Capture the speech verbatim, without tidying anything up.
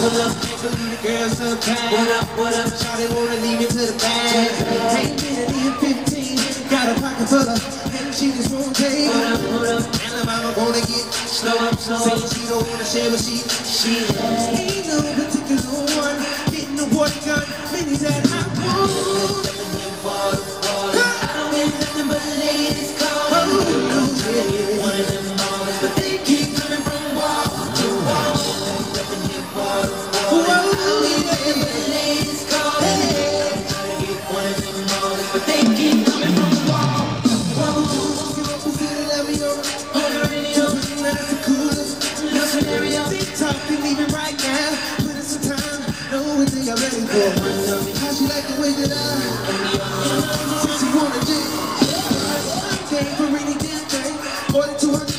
Pull up, can't believe the girls so kind. What up, what up, Charlie wanna leave me to the back. Ain't been at the fifteen, got a pocket full of, and she just won't take. What up, what up, and the mama wanna get slow up, slow up. Saying she don't wanna share, but she, she ain't no particular one. Getting the water gun, many that I want. I don't get nothing but ladies calling. I'm really one of them boys, but they keep coming from wall to wall. Nothing get water, water. I don't get nothing but ladies calling. I'm trying to get one of them boys, but they keep coming from wall to wall. You up and feel it, let me know. On the radio, that's the coolest. No scenario, TikTok, you leave it right now. Put in some time, know what they are ready for. How she like the way that I since you wanna do, I came for any damn thing. More than two hundred.